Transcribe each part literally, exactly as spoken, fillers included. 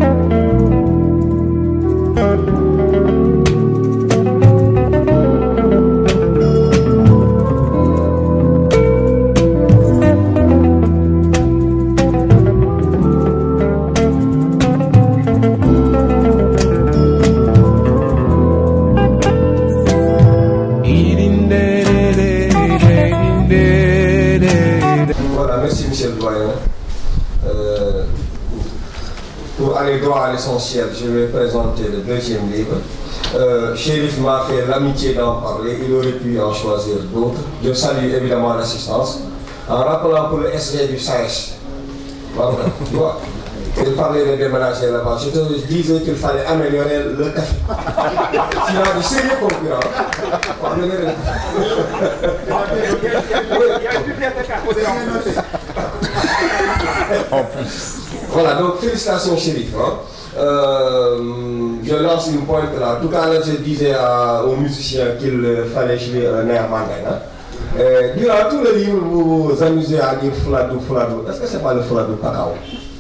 Je vais présenter le deuxième livre. Euh, Chérif m'a fait l'amitié d'en parler, il aurait pu en choisir d'autres. Je salue évidemment l'assistance, en rappelant pour le S D du S A E S. Voilà, tu vois, il parlait de déménager là-bas. Je te disais qu'il fallait améliorer le café. Tu as de sérieux concurrents. Pour améliorer le café. En plus. Voilà, donc félicitations Chérif. Hein. Euh, je lance une pointe là. Tout à l'heure, je disais à, aux musiciens qu'il fallait jouer un air mandarin. Euh, durant tout le livre, vous vous amusez à dire Fladou, Fladou. Est-ce que c'est pas le Fladou Pacao?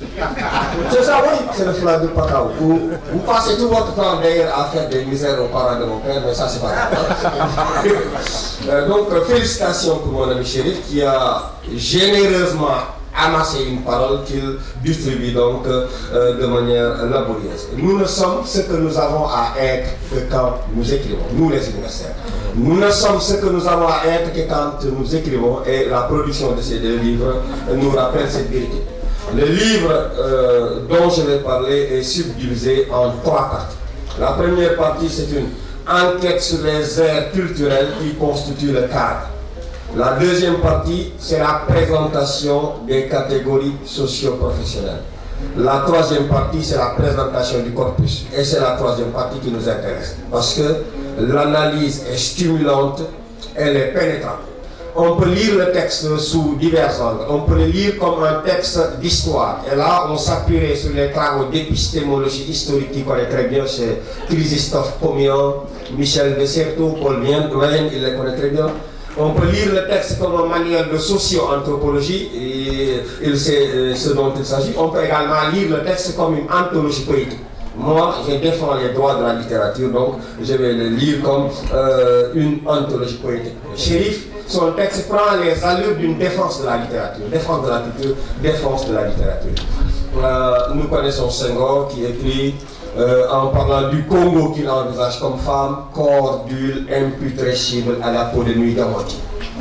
C'est ça, oui, c'est le Fladou Pacao. Vous, vous passez tout votre temps d'ailleurs à faire des misères aux parents de mon père, mais ça, c'est pas grave. euh, donc, félicitations pour mon ami Chérif qui a généreusement amasser une parole qu'il distribue donc euh, de manière laborieuse. Nous ne sommes ce que nous avons à être que quand nous écrivons, nous les universitaires. Nous ne sommes ce que nous avons à être que quand nous écrivons, et la production de ces deux livres nous rappelle cette vérité. Le livre euh, dont je vais parler est subdivisé en trois parties. La première partie, c'est une enquête sur les aires culturelles qui constituent le cadre. La deuxième partie, c'est la présentation des catégories socio-professionnelles. La troisième partie, c'est la présentation du corpus. Et c'est la troisième partie qui nous intéresse. Parce que l'analyse est stimulante, elle est pénétrante. On peut lire le texte sous divers angles. On peut le lire comme un texte d'histoire. Et là, on s'appuierait sur les travaux d'épistémologie historique qui connaît très bien chez Christophe Pomian, Michel Desserteau, Paul Vienne, il les connaît très bien. On peut lire le texte comme un manuel de socio-anthropologie, et il sait ce dont il s'agit. On peut également lire le texte comme une anthologie poétique. Moi, je défends les droits de la littérature, donc je vais le lire comme euh, une anthologie poétique. Chérif, son texte prend les allures d'une défense de la littérature, défense de la culture, défense de la littérature. Euh, nous connaissons Senghor qui écrit Euh, en parlant du Congo qu'il envisage comme femme, corps d'huile imputrescible à la peau de nuit garantie.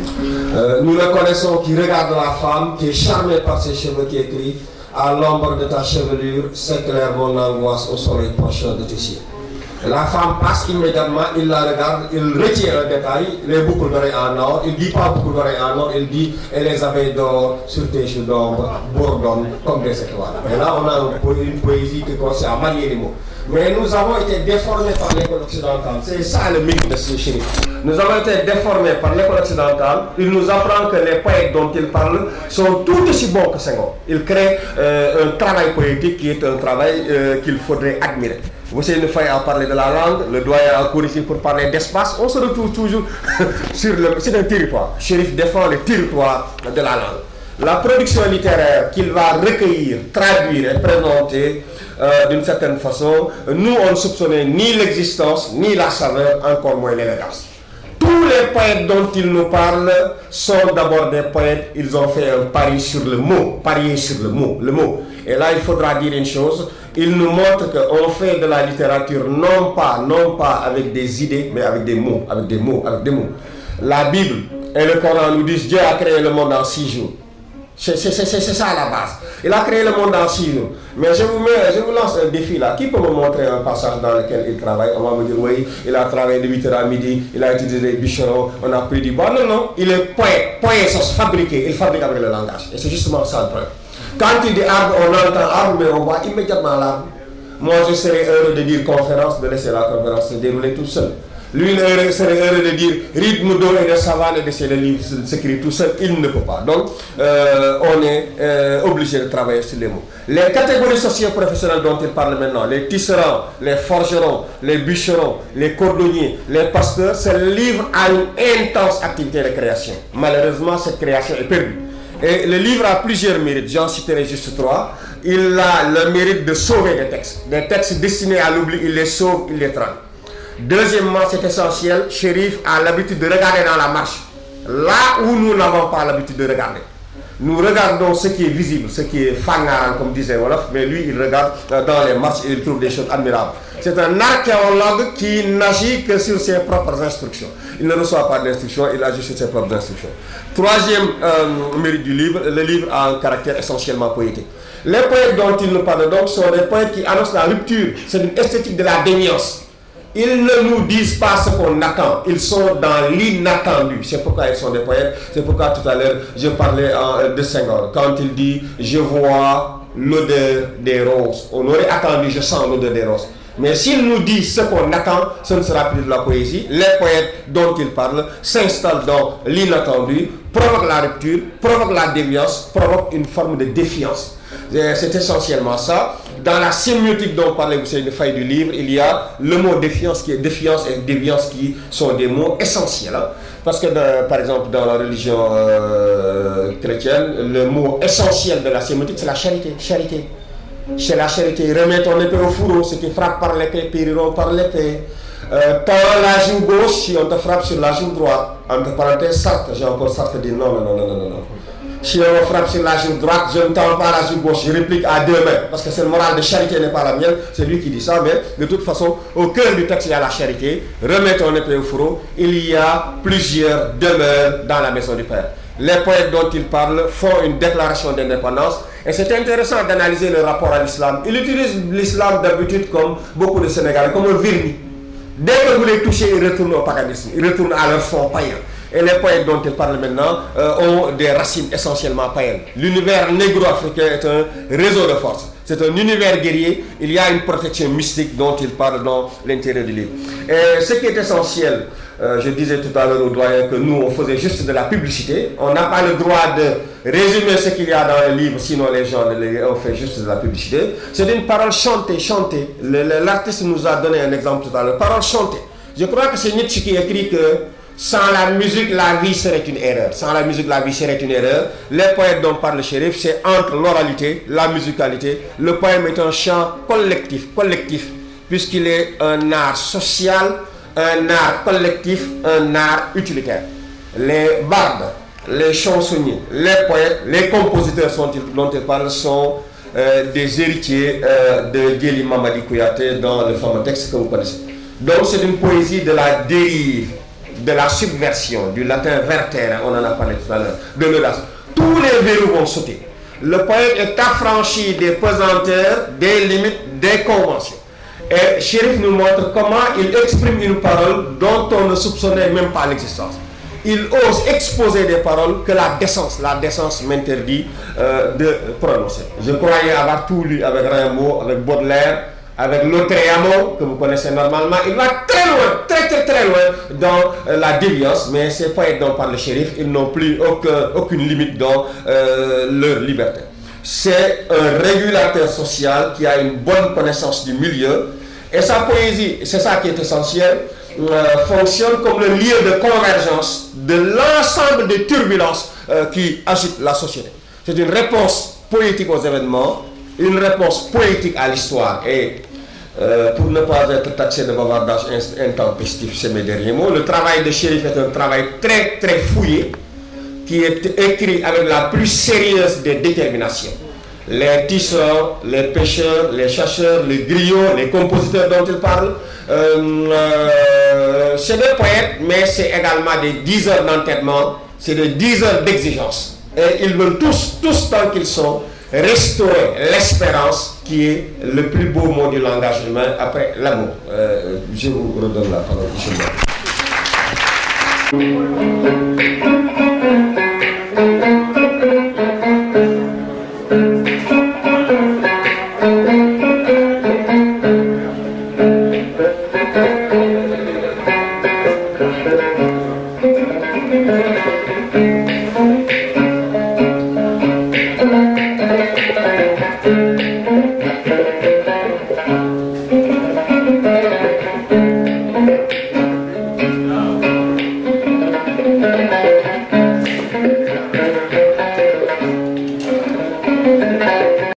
Euh, nous le connaissons qui regarde la femme, qui est charmée par ses cheveux, qui écrit « À l'ombre de ta chevelure, s'éclaire mon angoisse au soleil prochain de tes cieux ». La femme passe immédiatement, il la regarde, il retient un détail, les boucles d'oreilles en or, il ne dit pas boucles d'oreilles en or, il dit « Et les abeilles d'or sur tes joues d'ombre bourdonnent comme des étoiles ». Et là, on a une poésie qui consiste à manier les mots. Mais nous avons été déformés par l'école occidentale. C'est ça le mythe de ce Chérif. Nous avons été déformés par l'école occidentale. Il nous apprend que les poètes dont il parle sont tout aussi bons que Senghor. Il crée euh, un travail poétique qui est un travail euh, qu'il faudrait admirer. Vous savez, Faye a parlé de la langue, le doyen a corrigé pour parler d'espace. On se retrouve toujours sur le... C'est un territoire. Chérif défend le territoire de la langue. La production littéraire qu'il va recueillir, traduire et présenter euh, d'une certaine façon, nous on ne soupçonnait ni l'existence, ni la saveur, encore moins l'élégance. Tous les poètes dont il nous parle sont d'abord des poètes, ils ont fait un pari sur le mot, parier sur le mot, le mot. Et là il faudra dire une chose, il nous montre qu'on fait de la littérature non pas, non pas avec des idées, mais avec des mots, avec des mots, avec des mots. La Bible et le Coran nous disent Dieu a créé le monde en six jours. C'est ça la base. Il a créé le monde en six jours. Mais je vous, mets, je vous lance un défi là. Qui peut me montrer un passage dans lequel il travaille? On va me dire, oui, il a travaillé de huit heures à midi, il a utilisé des bûcherons, on a pris du bois. Non, non, il est poète. Poète, ça se fabriquer. Il fabrique avec le langage. Et c'est justement ça le problème. Quand il dit arbre, on entend arbre, mais on voit immédiatement l'arbre. Moi, je serais heureux de dire conférence, de laisser la conférence se dérouler tout seul. Lui, il serait heureux de dire rythme d'eau et de savane et de laisser le livre s'écrire tout seul. Il ne peut pas. Donc, euh, on est euh, obligé de travailler sur les mots. Les catégories socio-professionnelles dont il parle maintenant, les tisserands, les forgerons, les bûcherons, les cordonniers, les pasteurs, se livrent à une intense activité de création. Malheureusement, cette création est perdue. Et le livre a plusieurs mérites, j'en citerai juste trois. il a le mérite de sauver des textes. Des textes destinés à l'oubli, il les sauve, il les traduit. Deuxièmement, c'est essentiel, Chérif a l'habitude de regarder dans la marche. Là où nous n'avons pas l'habitude de regarder. Nous regardons ce qui est visible, ce qui est fangaran, comme disait Wolof, mais lui, il regarde dans les marches et il trouve des choses admirables. C'est un archéologue qui n'agit que sur ses propres instructions. Il ne reçoit pas d'instructions, il agit sur ses propres instructions. Troisième euh, mérite du livre, le livre a un caractère essentiellement poétique. Les poètes dont il nous parle donc sont des poètes qui annoncent la rupture. C'est une esthétique de la déviance. Ils ne nous disent pas ce qu'on attend. Ils sont dans l'inattendu. C'est pourquoi ils sont des poètes. C'est pourquoi tout à l'heure, je parlais en, de Senghor. Quand il dit « Je vois l'odeur des roses ». On aurait attendu « Je sens l'odeur des roses ». Mais s'il nous dit ce qu'on attend, ce ne sera plus de la poésie. Les poètes dont il parle s'installent dans l'inattendu, provoquent la rupture, provoquent la déviance, provoquent une forme de défiance. C'est essentiellement ça. Dans la sémiotique dont parlait Hussein Faye du livre, il y a le mot défiance qui est défiance et déviance qui sont des mots essentiels. Hein. Parce que de, par exemple dans la religion euh, chrétienne, le mot essentiel de la sémiotique c'est la charité. Charité. Chez la charité, remets ton épée au fourreau, ceux qui frappent par l'épée périront par l'épée. Euh, tends la joue gauche si on te frappe sur la joue droite. Entre parenthèses, Sartre, j'ai encore Sartre dit non, non, non, non, non, non. Si on me frappe sur la joue droite, je ne tends pas la joue gauche, je réplique à deux mains. Parce que cette morale de charité n'est pas la mienne, c'est lui qui dit ça, mais de toute façon, au cœur du texte, il y a la charité. Remets ton épée au fourreau, il y a plusieurs demeures dans la maison du Père. Les poètes dont il parle font une déclaration d'indépendance et c'est intéressant d'analyser le rapport à l'islam. Il utilise l'islam d'habitude comme beaucoup de Sénégalais, comme un vernis. Dès que vous les touchez, ils retournent au paganisme, ils retournent à leur fond païen. Et les poètes dont il parle maintenant euh, ont des racines essentiellement païennes. L'univers négro-africain est un réseau de force. C'est un univers guerrier. Il y a une protection mystique dont il parle dans l'intérieur du livre. Et ce qui est essentiel, euh, je disais tout à l'heure au doyen que nous, on faisait juste de la publicité. On n'a pas le droit de résumer ce qu'il y a dans le livre, sinon les gens, on fait juste de la publicité. C'est une parole chantée, chantée. L'artiste nous a donné un exemple tout à l'heure. Parole chantée. Je crois que c'est Nietzsche qui écrit que sans la musique, la vie serait une erreur. Sans la musique, la vie serait une erreur. Les poètes dont parle le Chérif, c'est entre l'oralité, la musicalité. Le poème est un chant collectif, collectif, puisqu'il est un art social, un art collectif, un art utilitaire. Les bardes, les chansonniers, les poètes, les compositeurs dont il parle sont euh, des héritiers euh, de Djely Mamadi Kouyaté dans le fameux texte que vous connaissez. Donc c'est une poésie de la dérive, de la subversion, du latin vertere, on en a parlé tout à l'heure, de l'audace. Tous les verrous vont sauter. Le poète est affranchi des pesanteurs, des limites, des conventions. Et Chérif nous montre comment il exprime une parole dont on ne soupçonnait même pas l'existence. Il ose exposer des paroles que la décence, la décence m'interdit euh, de prononcer. Je croyais avoir tout lu avec Rimbaud, avec Baudelaire, avec Lautréamont, que vous connaissez normalement. Il va très loin, très très très loin dans euh, la déviance, mais ces poètes dont parle le Chérif, ils n'ont plus aucun, aucune limite dans euh, leur liberté. C'est un régulateur social qui a une bonne connaissance du milieu, et sa poésie, c'est ça qui est essentiel, euh, fonctionne comme le lieu de convergence de l'ensemble des turbulences euh, qui agitent la société. C'est une réponse politique aux événements, une réponse poétique à l'histoire. Et euh, pour ne pas être taxé de bavardage intempestif, c'est mes derniers mots, le travail de Chérif est un travail très très fouillé qui est écrit avec la plus sérieuse des déterminations. Les tisseurs, les pêcheurs, les chasseurs, les griots, les compositeurs dont il parle, euh, euh, c'est des poètes, mais c'est également des dix heures d'entêtement, c'est des dix heures d'exigence. Et ils veulent tous, tous tant qu'ils sont, restaurer l'espérance qui est le plus beau mot du langage humain après l'amour. Euh, je vous redonne la parole.